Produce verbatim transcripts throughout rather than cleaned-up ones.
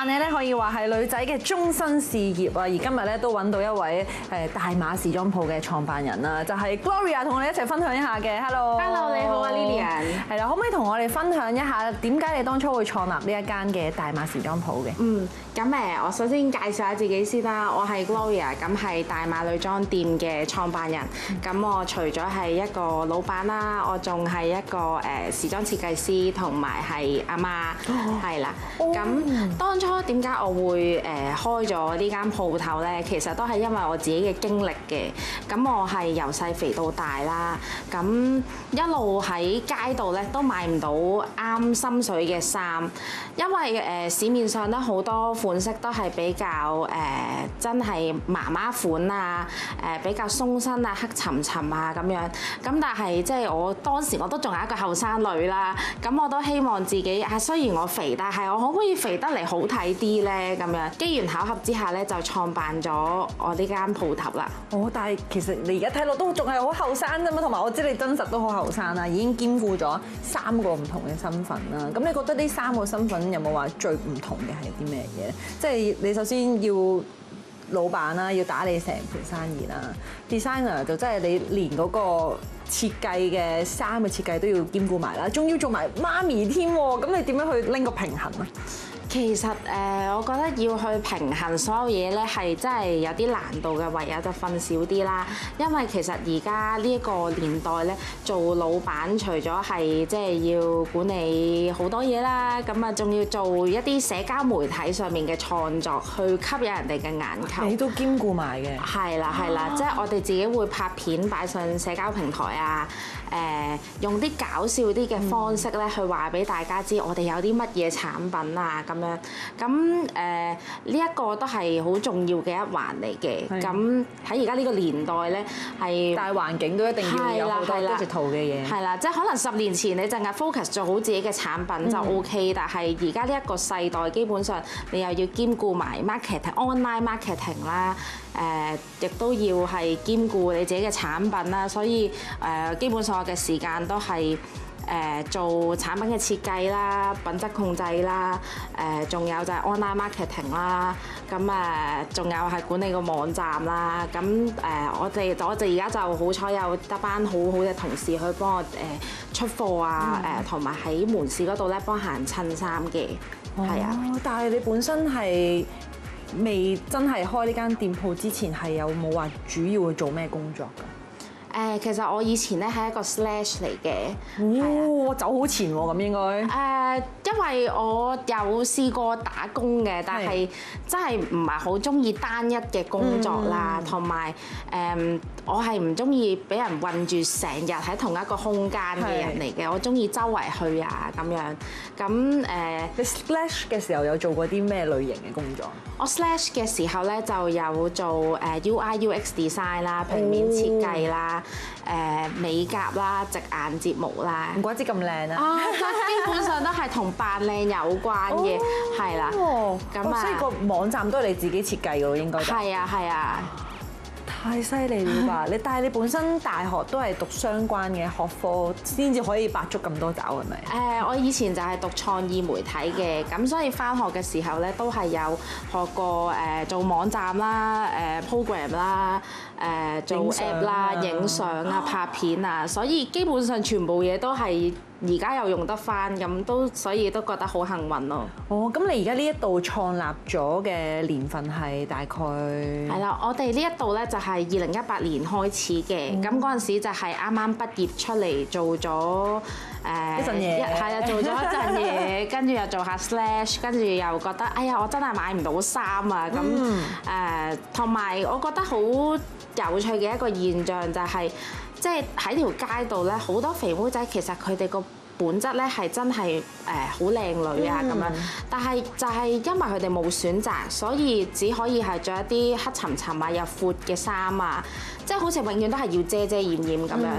扮嘢咧可以話係女仔嘅終身事業啊！而今日咧都揾到一位誒大碼時裝鋪嘅創辦人啦，就係 Gloria 同我哋一齊分享一下嘅。Hello，Hello， 你好啊 Lilian。 係啦，可唔可以同我哋分享一下點解你當初會創立呢一間嘅大碼時裝鋪嘅？ 嗯，咁誒，我首先介紹下自己先啦。我係 Gloria，咁係大碼女裝店嘅創辦人。咁我除咗係一個老闆啦，我仲係一個誒時裝設計師，同埋係阿媽，係啦。咁當初點解我會誒開咗呢間鋪頭咧？其實都係因為我自己嘅經歷嘅。咁我係由細肥到大啦，咁一路喺街度咧都買唔到啱心水嘅衫，因為誒市面上咧好多款式都係比較誒真係媽媽款啊，誒比較鬆身啊、黑沉沉啊咁樣。咁但係即係我當時我都仲係一個後生女啦，咁我都希望自己啊，雖然我肥，但係我可唔可以肥得嚟好睇啲咧？咁樣機緣巧合之下咧，就創辦咗我呢間鋪頭啦。 哦，但係其實你而家睇落都仲係好後生啫嘛，同埋我知你真實都好後生啦，已經兼顧咗三個唔同嘅身份啦。咁你覺得呢三個身份有冇話最唔同嘅係啲咩嘢咧？即係你首先要老闆啦，要打理成盤生意啦 ，designer 就真係你連嗰個設計嘅衫嘅設計都要兼顧埋啦，仲要做埋媽咪添喎，咁你點樣去拎個平衡啊？ 其實誒，我覺得要去平衡所有嘢咧，係真係有啲難度嘅，唯有就瞓少啲啦。因為其實而家呢一個年代咧，做老闆除咗係即係要管理好多嘢啦，咁啊仲要做一啲社交媒體上面嘅創作，去吸引人哋嘅眼球。 你都兼顧埋嘅。 係啦係啦，即係我哋自己會拍片擺上社交平台啊，誒用啲搞笑啲嘅方式咧，去話俾大家知我哋有啲乜嘢產品啊咁。咁誒呢一個都係好重要嘅一環嚟嘅。咁喺而家呢個年代咧，係大環境都一定要有好多 digital 嘅嘢。 係啦，即係可能十年前你淨係 focus 做好自己嘅產品就 OK，、嗯、但係而家呢一個世代基本上你又要兼顧埋 marketing、online marketing 啦，誒亦都要係兼顧你自己嘅產品啦，所以誒基本上我嘅時間都係。誒做產品嘅設計啦、品質控制啦、誒仲有就係 online marketing 啦，咁誒仲有係管理個網站啦，咁誒我哋我哋而家就好彩有得班好好嘅同事去幫我誒出貨啊，誒同埋喺門市嗰度咧幫客人襯衫嘅，係啊。 哦，但係你本身係未真係開呢間店鋪之前，係有冇話主要去做咩工作㗎？ 誒，其實我以前咧係一個 slash 嚟嘅， 哦，走好前喎，咁應該。 誒，因為我有試過打工嘅，但係真係唔係好中意單一嘅工作啦，同埋誒，我係唔中意俾人韞住成日喺同一個空間嘅人嚟嘅，我中意周圍去啊咁樣。咁誒， 你 slash 嘅時候有做過啲咩類型嘅工作？ 我 slash 嘅時候咧就有做誒 U I U X design 啦、平面設計啦。誒美甲啦、植眼睫毛啦， 唔怪之咁靚啊！ 啊，基本上都係同扮靚有關嘅，係啦。 咁啊，所以個網站都係你自己設計嘅喎，應該。 係啊，係啊。 太犀利了吧！你但係你本身大學都係讀相關嘅學科，先至可以百足咁多爪，係咪？ 誒，我以前就係讀創意媒體嘅，咁所以返學嘅時候咧，都係有學過誒做網站啦、誒 program 啦、誒做 app 啦、影相啊、拍片啊，所以基本上全部嘢都係。而家又用得翻，咁都所以都覺得好幸運咯。 哦，咁你而家呢一度創立咗嘅年份係大概？ 係啦，我哋呢一度咧就係二零一八年開始嘅，咁嗰陣時就係啱啱畢業出嚟做咗誒一陣嘢， 係啊，做咗一陣嘢，跟住又做下 slash， 跟住又覺得哎呀，我真係買唔到衫啊，咁誒，同埋我覺得好有趣嘅一個現象就係。即係喺條街度咧，好多肥妹仔其實佢哋個本質咧係真係誒好靚女啊咁樣，但係就係因為佢哋冇選擇，所以只可以係着一啲黑沉沉啊又闊嘅衫啊，即係好似永遠都係要遮遮掩掩咁樣。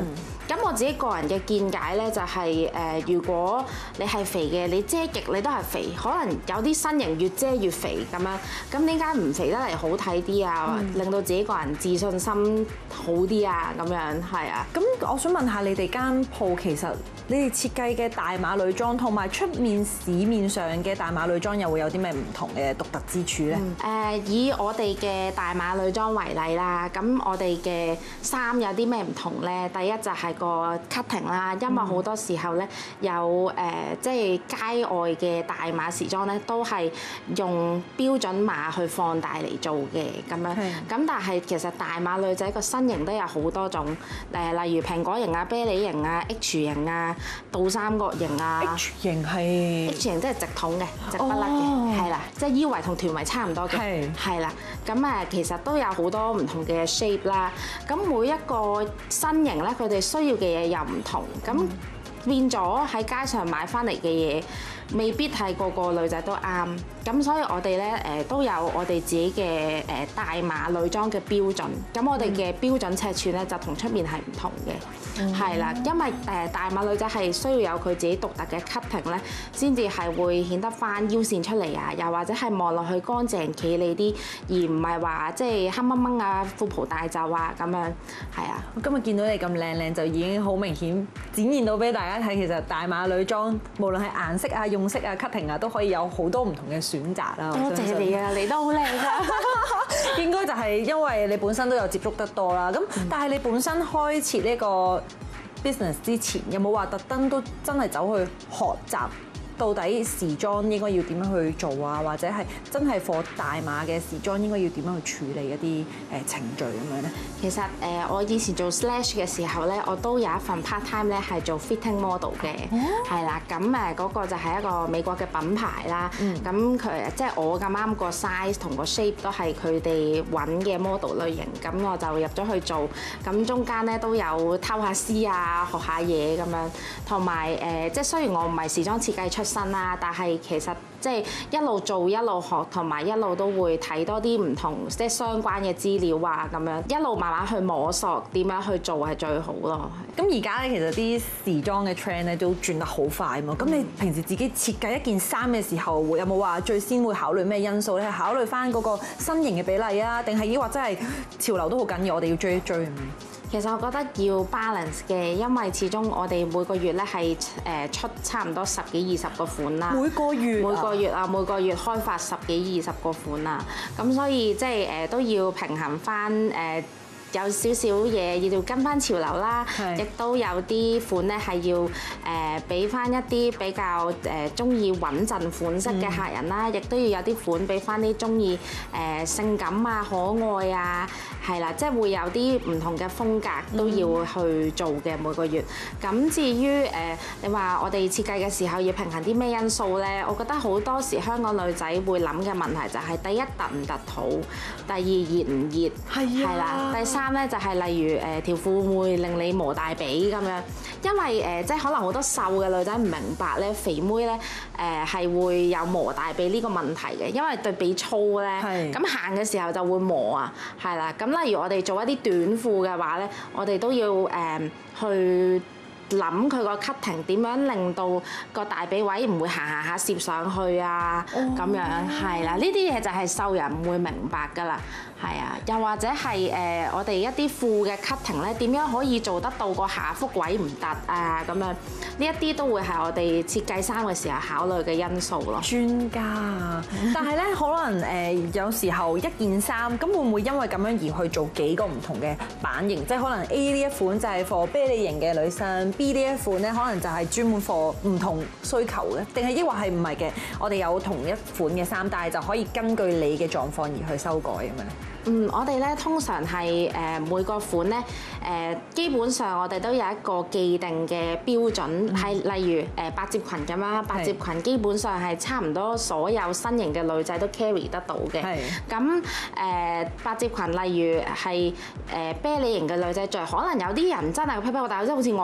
咁我自己個人嘅見解咧，就係誒，如果你係肥嘅，你遮極你都係肥，可能有啲身形越遮越肥咁樣。咁點解唔肥得嚟好睇啲啊？嗯、令到自己個人自信心好啲啊？咁樣係啊。 咁我想問下你哋間鋪，其實你哋設計嘅大碼女裝同埋出面市面上嘅大碼女裝又會有啲咩唔同嘅獨特之處咧？誒、 嗯，以我哋嘅大碼女裝為例啦，咁我哋嘅衫有啲咩唔同咧？第一就係個 cutting 啦，因為好多時候咧有誒，即係街外嘅大碼時裝咧，都係用標準碼去放大嚟做嘅咁樣。咁是 但係其實大碼女仔個身形都有好多種，誒，例如蘋果型啊、啤梨型啊、H 型啊、倒三角形啊。 H 型係 H 型即係直筒嘅，直不甩嘅，係啦、哦，即係腰圍同臀圍差唔多嘅，係啦是。咁誒，其實都有好多唔同嘅 shape 啦。咁每一個身形咧，佢哋需要嘅嘢又唔同，咁、嗯、變咗喺街上買翻嚟嘅嘢，未必係個個女仔都啱。咁所以我哋咧誒都有我哋自己嘅誒大碼女裝嘅標準。咁我哋嘅標準尺寸咧就同出面係唔同嘅，係啦、嗯，因為誒大碼女仔係需要有佢自己獨特嘅 cutting 咧，先至係會顯得翻腰線出嚟啊，又或者係望落去乾淨企理啲，而唔係話即係黑掹掹啊、褲袍大袖啊咁樣，係啊。 我今日見到你咁靚靚，就已經好明顯展現到俾大家睇，其實大碼女裝無論係顏色啊、用色啊、cutting 啊，都可以有好多唔同嘅選擇啦。 多謝你啊，你都好靚㗎。 應該就係因為你本身都有接觸得多啦。咁但係你本身開設呢個 business 之前，有冇話特登都真係走去學習到底時裝應該要點樣去做啊？或者係真係貨大碼嘅時裝應該要點樣去處理一啲誒程序咁樣咧？ 其實誒，我以前做 Slash 嘅時候咧，我都有一份 part time 咧係做 fitting model 嘅，係啦、哦。咁誒嗰個就係一個美國嘅品牌啦。咁佢、嗯、即係我咁啱個 size 同個 shape 都係佢哋揾嘅 model 類型，咁我就入咗去做。咁中間咧都有偷下師啊，學下嘢咁樣，同埋誒，即係雖然我唔係時裝設計出身啦，但係其實即係一路做一路學，同埋一路都會睇多啲唔同即係相關嘅資料啊，咁樣一路慢慢去摸索點樣去做係最好咯。 咁而家咧，其實啲時裝嘅 trend 咧都轉得好快嘛。咁你平時自己設計一件衫嘅時候，有冇話最先會考慮咩因素咧？係考慮翻嗰個身形嘅比例啊，定係抑或真係潮流都好緊要，我哋要追一追？ 其實我覺得要 balance 嘅，因為始終我哋每個月咧係誒出差唔多十幾二十個款啦。 每個月每個月啊，每個月開發十幾二十個款啊，咁所以即係誒都要平衡翻誒。有少少嘢要跟翻潮流啦，亦是都有啲款咧係要誒俾翻一啲比較誒中意穩陣款式嘅客人啦，亦都、嗯、要有啲款俾翻啲中意誒性感啊、可愛啊，係啦，即係會有啲唔同嘅風格都要去做嘅每個月。咁至於誒你話我哋設計嘅時候要平衡啲咩因素咧？我覺得好多時香港女仔會諗嘅問題就係第一凸唔凸肚，第二熱唔熱，係係啦，第三。咧就係例如誒條褲會唔會令你磨大髀咁樣，因為誒即係可能好多瘦嘅女仔唔明白咧，肥妹咧誒係會有磨大髀呢個問題嘅，因為對髀粗咧，咁行嘅時候就會磨啊，係啦。咁例如我哋做一啲短褲嘅話咧，我哋都要誒去諗佢個 cutting 點樣令到個大髀位唔會行行下攝上去啊，咁樣係啦，呢啲嘢就係瘦人唔會明白㗎啦。係啊，又或者係誒我哋一啲褲嘅 cutting 咧，點樣可以做得到個下腹位唔凸啊？咁樣呢一啲都會係我哋設計衫嘅時候考慮嘅因素咯。 專家啊，但係咧可能誒有時候一件衫咁會唔會因為咁樣而去做幾個唔同嘅版型？即係可能 A 呢一款就係 for 啤梨型嘅女生 ，B 呢一款咧可能就係專門 for 唔同需求嘅，定係抑或係唔係嘅？我哋有同一款嘅衫，但係就可以根據你嘅狀況而去修改咁樣。 嗯，我哋咧通常係誒每個款咧誒基本上我哋都有一個既定嘅標準，係、嗯、例如誒百褶裙咁啦，百褶裙基本上係差唔多所有身形嘅女仔都 carry 得到嘅。係咁誒百褶裙，例如係誒啤梨型嘅女仔着，可能有啲人真係個屁屁好大，即係好似我咁，可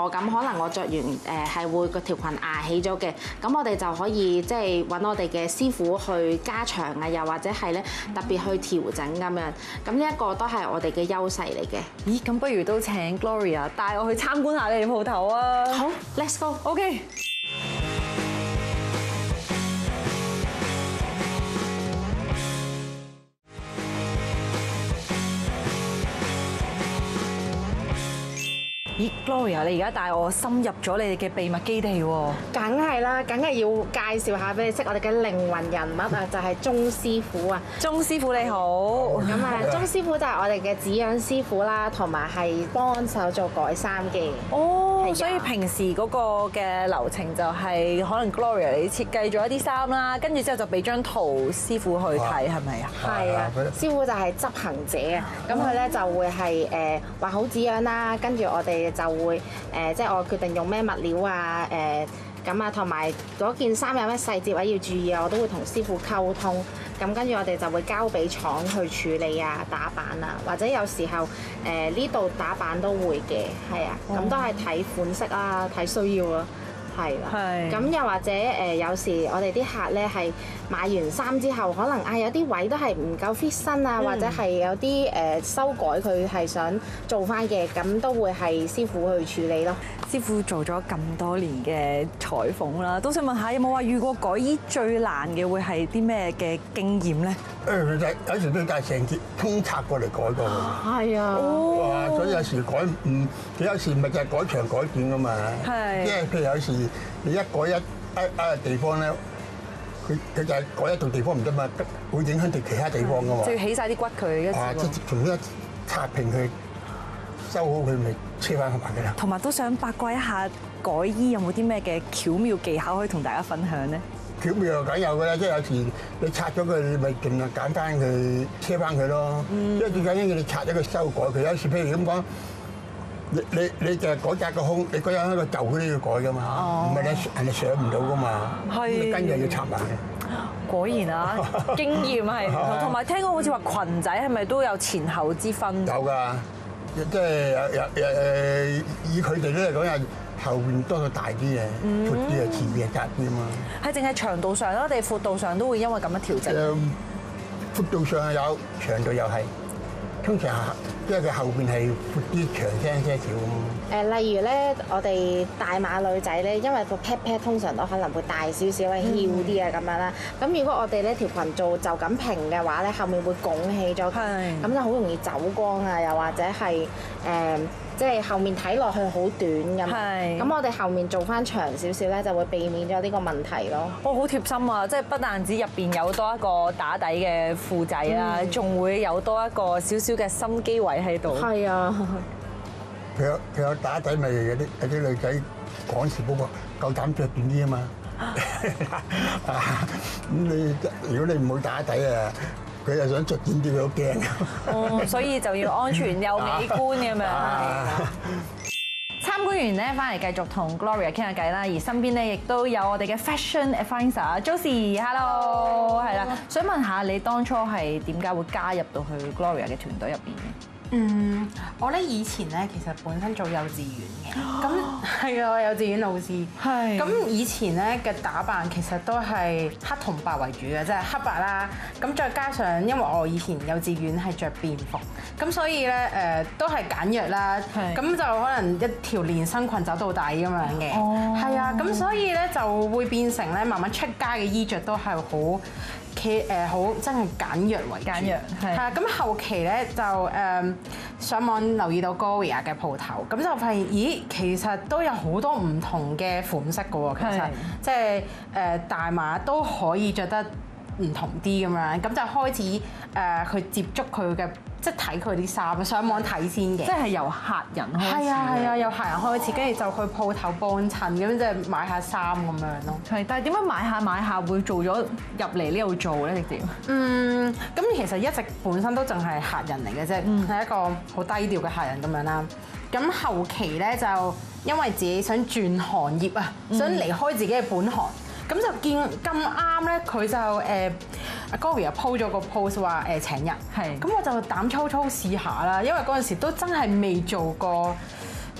能我着完誒係會個條裙壓起咗嘅，咁我哋就可以即係揾我哋嘅師傅去加長啊，又或者係咧特別去調整咁樣。咁呢一個都係我哋嘅優勢嚟嘅。 咦，咁不如都請 Gloria 帶我去參觀下你哋鋪頭啊！ 好 ，Let's go。OK。 咦 ，Gloria， 你而家帶我深入咗你哋嘅秘密基地喎！ 梗係啦，梗係要介紹下俾你識我哋嘅靈魂人物啊，就係鐘師傅啊。 鐘師傅你好。 咁啊，鐘師傅就係我哋嘅指養師傅啦，同埋係幫手做改衫嘅。 哦，所以平時嗰個嘅流程就係可能 Gloria 你設計咗一啲衫啦，跟住之後就俾張圖師傅去睇，係咪啊？ 係啊，師傅就係執行者啊。咁佢咧就會係誒畫好指樣啦，跟住我哋就會誒，即係我決定用咩物料啊，誒咁啊，同埋嗰件衫有咩細節位要注意啊，我都會同師傅溝通。咁跟住我哋就會交俾廠去處理啊、打版啊，或者有時候誒呢度打版都會嘅，係啊，咁都係睇款式啊、睇需要啊。係啦，咁又或者誒，有時我哋啲客咧係買完衫之後，可能啊有啲位都係唔夠 fit 身啊，或者係有啲誒修改佢係想做翻嘅，咁都會係師傅去處理咯。 師傅做咗咁多年嘅裁縫啦，都想問下有冇話遇過改衣最難嘅會係啲咩嘅經驗咧？ 誒，有時都帶成件通拆過嚟改過㗎。 係啊， 哇！所以有時改唔，佢有時咪就係改長改短㗎嘛。係。即係譬如有時你一改一一一個地方咧，佢佢就係改一度地方唔得嘛，會影響到其他地方㗎嘛。 就要起曬啲骨佢一。 啊！即係從一拆平佢，收好佢咪車翻去埋㗎啦。同埋都想八卦一下改衣有冇啲咩嘅巧妙技巧可以同大家分享咧？ 巧妙又梗有㗎啦，即係有時你拆咗佢，你咪盡量揀翻佢車翻佢咯。因為最緊要你拆咗佢修改佢，有時譬如咁講，你你你就係改革個胸，你嗰有一個舊嗰啲要改㗎嘛，唔係你人哋上唔到㗎嘛，你跟住要拆埋嘅。 果然啊，經驗係，同埋聽講好似話裙仔係咪都有前後之分？ 有㗎，即係有有誒以佢哋咧嚟講有。後邊多數大啲嘅，闊啲啊，前邊係窄啲啊嘛。係淨係長度上咯，定闊度上都會因為咁樣調整？誒，闊度上有，長度又係。通常因為佢後邊係闊啲、長聲些少咁。誒，例如咧，我哋大碼女仔咧，因為個 pat pat 通常都可能會大少少啊、翹啲啊咁樣啦。咁如果我哋呢條裙做就咁平嘅話咧，後面會拱起咗，咁就好容易走光啊，又或者係誒。即係後面睇落去好短咁，咁我哋後面做翻長少少咧，就會避免咗呢個問題咯。哦，好貼心啊！即係不但止入邊有多一個打底嘅褲仔啦，仲會有多一個少少嘅心機位喺度。係啊，佢有佢有打底，咪有啲有啲女仔趕時嗰個夠膽着短啲啊嘛。咁你如果你唔會打底啊？佢又想着短啲，佢好驚。哦，所以就要安全又美觀咁樣。參觀完咧，翻嚟繼續同 Gloria 傾下偈啦。而身邊咧亦都有我哋嘅 Fashion Advisor Josie，Hello，係啦。想問下你當初係點解會加入到去 Gloria 嘅團隊入邊嘅？嗯，我咧以前咧其實本身做幼稚園嘅，咁係啊，幼稚園老師。係。咁以前咧嘅打扮其實都係黑同白為主嘅，即係黑白啦。咁再加上因為我以前幼稚園係着便服，咁所以咧誒都係簡約啦。係。咁就可能一條連身裙走到底咁樣嘅。哦。係啊，咁所以咧就會變成咧慢慢出街嘅衣着都係好。其誒好真係簡約為主，簡約係啊！咁後期咧就誒上網留意到 Gloria 嘅鋪頭，咁就發現咦，其實都有好多唔同嘅款式㗎喎，其實即係誒大碼都可以着得唔同啲咁樣，咁就開始誒去接觸佢嘅。即係睇佢啲衫，上網睇先嘅。即係由客人開始。係啊係啊，由客人開始，跟住就去鋪頭幫襯，咁即係買下衫咁樣咯。係，但係點樣買下買下會做咗入嚟呢度做咧？直接？嗯，咁其實一直本身都淨係客人嚟嘅啫，係、嗯、一個好低調嘅客人咁樣啦。咁後期咧就因為自己想轉行業啊，嗯、想離開自己嘅本行。咁就見咁啱咧，佢就誒阿 Gloria 鋪咗個 post 話誒請人，係咁我就膽粗粗試下啦，因為嗰陣時都真係未做過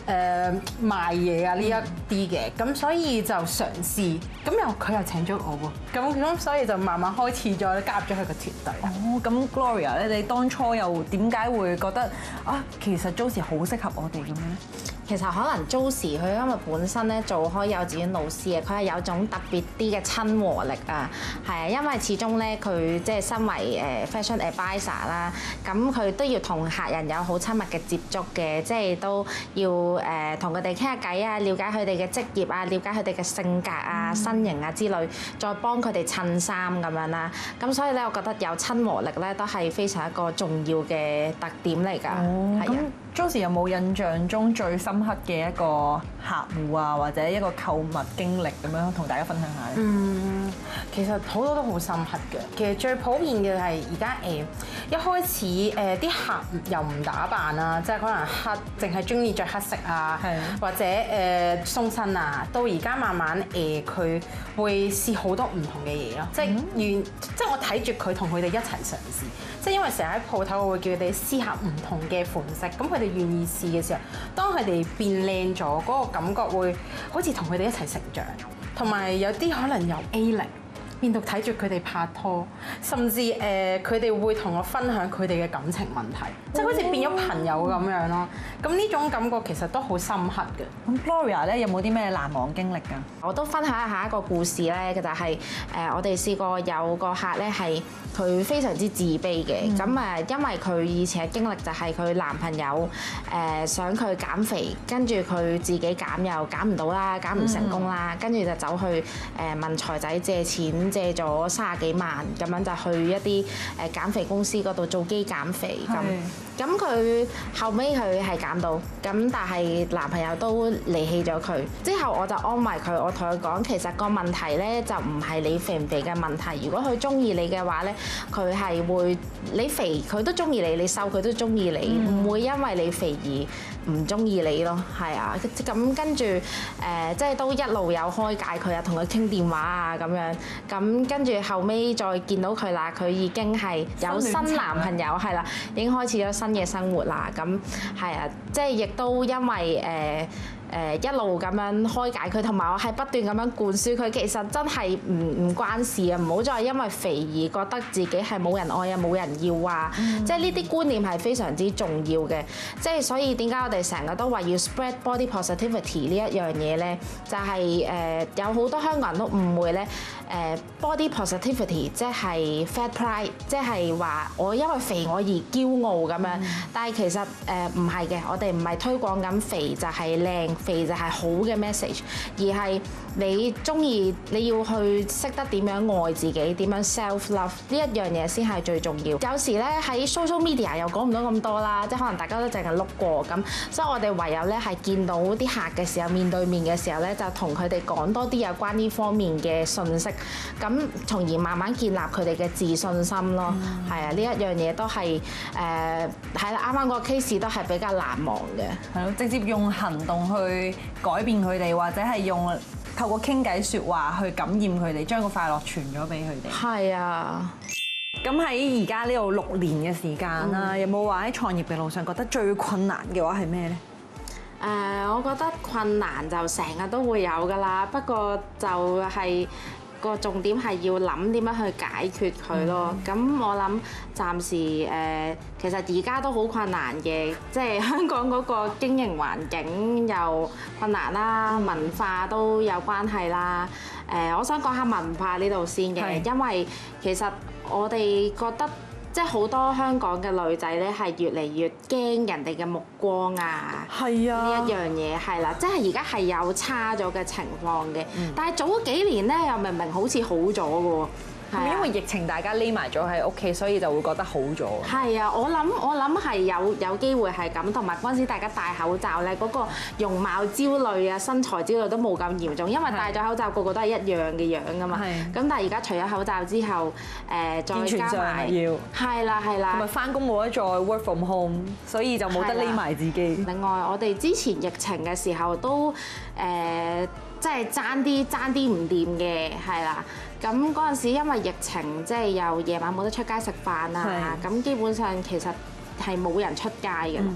誒賣嘢啊呢一啲嘅，咁所以就嘗試，咁又佢又請咗我喎，咁咁所以就慢慢開始咗加入咗佢個團隊。 哦，咁 Gloria 咧，你當初又點解會覺得啊，其實 Josie 好適合我哋咁樣咧？ 其實可能 Josie 佢因為本身咧做開幼稚園老師嘅，佢係有種特別啲嘅親和力啊，係啊，因為始終咧佢即係身為誒 fashion advisor 啦，咁佢都要同客人有好親密嘅接觸嘅，即係都要誒同佢哋傾下偈啊，了解佢哋嘅職業啊，了解佢哋嘅性格啊、身形啊之類，再幫佢哋襯衫咁樣啦。咁所以咧，我覺得有親和力咧都係非常一個重要嘅特點嚟㗎。 哦， 係啊。 Josie 有冇印象中最深刻嘅一個客戶啊，或者一個購物經歷咁樣同大家分享下咧？ 嗯，其實好多都好深刻嘅。其實最普遍嘅係而家誒一開始誒啲客又唔打扮啦，即係可能黑，淨係中意着黑色啊， 係或者誒鬆身啊，到而家慢慢誒佢會試好多唔同嘅嘢咯，即係願即係我睇住佢同佢哋一齊嘗試，即係因為成日喺鋪頭我會叫佢哋試下唔同嘅款式，咁佢哋願意試嘅時候，當佢哋變靚咗，嗰個感覺會好似同佢哋一齊成長，同埋有啲可能由 A 零變到睇住佢哋拍拖，甚至誒佢哋會同我分享佢哋嘅感情問題，即係好似變咗朋友咁樣咯。咁呢種感覺其實都好深刻嘅。 咁 Gloria 咧有冇啲咩難忘經歷㗎？ 我都分享一下一個故事咧，就係誒我哋試過有個客咧係佢非常之自卑嘅，咁誒因為佢以前嘅經歷就係佢男朋友誒想佢減肥，跟住佢自己減又減唔到啦，減唔成功啦，跟住就走去誒問財仔借錢，借咗三十幾萬，咁樣就去一啲誒減肥公司嗰度做機減肥咁。咁佢後尾佢係減到，咁但係男朋友都離棄咗佢。之後我就安慰佢，我同佢講，其實個問題咧就唔係你肥唔肥嘅問題。如果佢中意你嘅話咧，佢係會你肥佢都中意你，你瘦佢都中意你，唔、嗯、會因為你肥而唔中意你咯。係啊，咁跟住誒，即係都一路有開解佢啊，同佢傾電話啊咁樣。咁跟住後尾再見到佢啦，佢已經係有新男朋友，係啦，已經開始咗新嘅生活啦，咁係啊，即係亦都因為誒。呃誒一路咁樣開解佢，同埋我係不斷咁樣灌輸佢，其實真係唔唔關事啊！唔好再因為肥而覺得自己係冇人愛啊、冇人要啊，嗯、即係呢啲觀念係非常之重要嘅。即係所以點解我哋成日都話要 spread body positivity 呢一樣嘢咧？就係、是、誒有好多香港人都誤會咧，誒 body positivity 即係 fat pride，即係話我因為肥我而驕傲咁樣。嗯、但係其實誒唔係嘅，我哋唔係推廣緊肥就係靚。肥就係好嘅 message， 而係你中意你要去識得點樣愛自己，點樣 self love 呢一樣嘢先係最重要。有時咧喺 social media 又講唔到咁多啦，即係可能大家都淨係碌過咁，所以我哋唯有咧係見到啲客嘅時候，面對面嘅時候咧，就同佢哋講多啲有關呢方面嘅信息，咁從而慢慢建立佢哋嘅自信心咯。係啊、嗯，呢一樣嘢都係誒係啦，啱啱嗰個 case 都係比較難忘嘅。係咯， 直接用行動去去改變佢哋，或者係用透過傾偈説話去感染佢哋，將個快樂傳咗俾佢哋。 係啊。 咁喺而家呢度六年嘅時間啦，嗯、有冇話喺創業嘅路上覺得最困難嘅話係咩呢？ 誒、呃，我覺得困難就成日都會有㗎啦，不過就係、是。個重點係要諗點樣去解決佢咯。咁、嗯、我諗暫時誒，其實而家都好困難嘅，即係香港嗰個經營環境又困難啦，文化都有關係啦。誒，我想講下文化呢度先嘅，是因為其實我哋覺得。即係好多香港嘅女仔咧，係越嚟越驚人哋嘅目光啊！係啊，呢一樣嘢係啦，即係而家係有差咗嘅情況嘅。嗯、但係早嗰幾年咧，又明明好似好咗嘅喎。係因為疫情，大家匿埋咗喺屋企，所以就會覺得好咗。係啊，我諗我諗係有有機會係咁，同埋嗰陣時大家戴口罩咧，嗰個容貌焦慮啊、身材焦慮都冇咁嚴重，因為戴咗口罩個個都係一樣嘅樣㗎嘛。係。咁但係而家除咗口罩之後，誒再加埋要係啦係啦，同埋翻工冇得再 work from home，所以就冇得匿埋自己。另外，我哋之前疫情嘅時候都誒。即係爭啲爭啲唔掂嘅，係啦。咁嗰陣時因為疫情，即係又夜晚冇得出街食飯啊，咁是的 基本上其實係冇人出街嘅。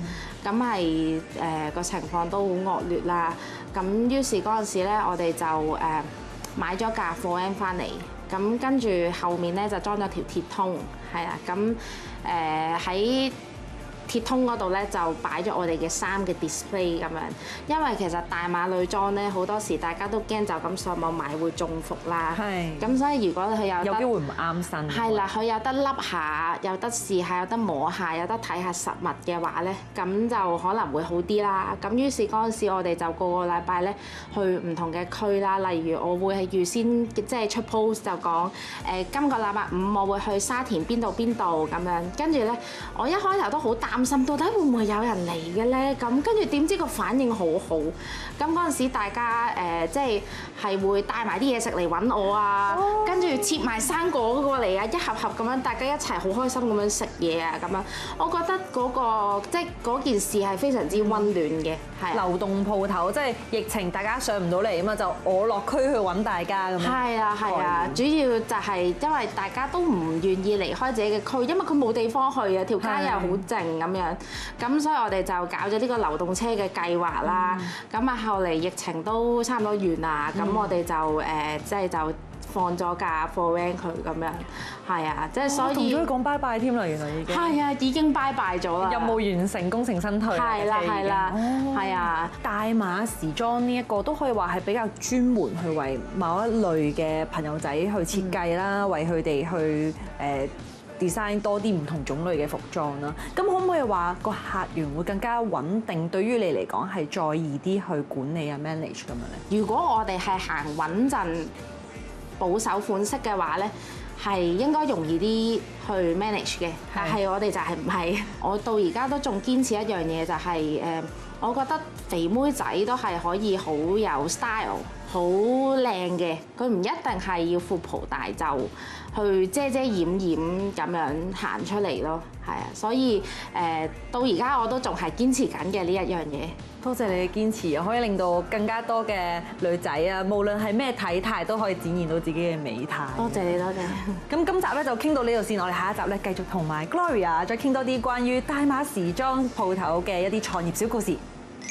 咁係誒個情況都好惡劣啦。咁於是嗰陣時咧，我哋就誒買咗架貨 van 翻嚟，咁跟住後面咧就裝咗條鐵通，係啦，咁誒喺鐵通嗰度咧就擺咗我哋嘅衫嘅 display 咁樣，因為其實大碼女裝咧好多時大家都驚就咁上網買會中伏啦， 係咁所以如果佢有有機得會唔啱身。 係啦，佢有得笠下，有得試下，有得摸下，有得睇下實物嘅話咧，咁就可能會好啲啦。咁於是嗰陣時我哋就個個禮拜咧去唔同嘅區啦，例如我會係預先即係出 post 就講誒今個禮拜五我會去沙田邊度邊度咁樣，跟住咧我一開頭都好擔心，到底會唔會有人嚟嘅咧？咁跟住點知個反應好好，咁嗰陣時大家誒、呃、即係係會帶埋啲嘢食嚟揾我啊，跟住切埋生果過嚟啊，一盒盒咁樣，大家一齊好開心咁樣食嘢啊咁樣，我覺得嗰、嗰個即係嗰件事係非常之溫暖嘅，係流動鋪頭，即係疫情大家上唔到嚟啊嘛，就我落區去揾大家咁樣。 係啊係啊，主要就係因為大家都唔願意離開自己嘅區，因為佢冇地方去啊，條街又好靜咁樣，咁所以我哋就搞咗呢個流動車嘅計劃啦。咁啊後嚟疫情都差唔多完啦，咁我哋就誒即係就放咗架貨 van 佢咁樣，係啊，即係所以同咗佢講拜拜添啦，原來已經係啊，已經拜拜咗啦， 任務完成，功成身退。 係啦係啦，係啊， 大碼時裝呢一個都可以話係比較專門去為某一類嘅朋友仔去設計啦，為佢哋去誒design 多啲唔同種類嘅服裝啦。咁可唔可以話個客源會更加穩定？對於你嚟講係再易啲去管理啊 manage 咁樣咧？ 如果我哋係行穩陣保守款式嘅話咧，係應該容易啲去 manage 嘅。但係我哋就係唔係，我到而家都仲堅持一樣嘢，就係誒，我覺得肥妹仔都係可以好有 style、好靚嘅。佢唔一定係要闊袍大袖去遮遮掩掩咁樣行出嚟咯。係啊，所以誒到而家我都仲係堅持緊嘅呢一樣嘢。 多謝你嘅堅持，可以令到更加多嘅女仔啊，無論係咩體態都可以展現到自己嘅美態。 多謝你，多謝。 咁今集咧就傾到呢度先，我哋下一集咧繼續同埋 Gloria 再傾多啲關於大碼時裝鋪頭嘅一啲創業小故事。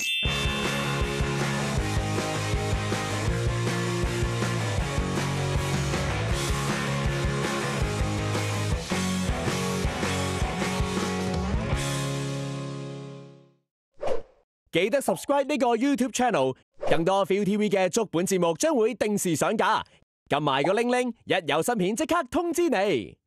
記得 subscribe 呢個 YouTube channel， 更多 ViuTV 嘅足本節目將會定時上架，撳埋個鈴鈴，一有新片即刻通知你。